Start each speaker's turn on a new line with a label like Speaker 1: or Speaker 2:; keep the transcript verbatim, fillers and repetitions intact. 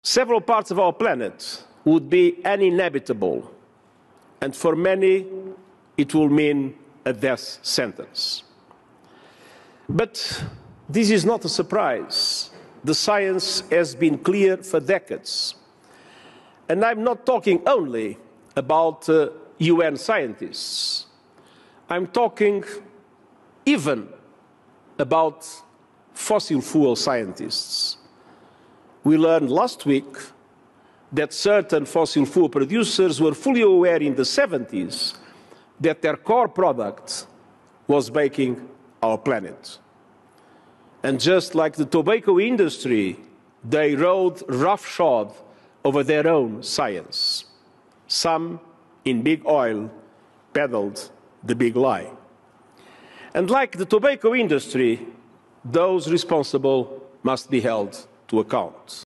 Speaker 1: several parts of our planet would be uninhabitable, and for many it will mean a death sentence. But this is not a surprise. The science has been clear for decades. And I'm not talking only about uh, U N scientists. I'm talking even about fossil fuel scientists. We learned last week that certain fossil fuel producers were fully aware in the seventies that their core product was making our planet. And just like the tobacco industry, they rode roughshod over their own science. Some, in big oil, peddled the big lie. And like the tobacco industry, those responsible must be held to account.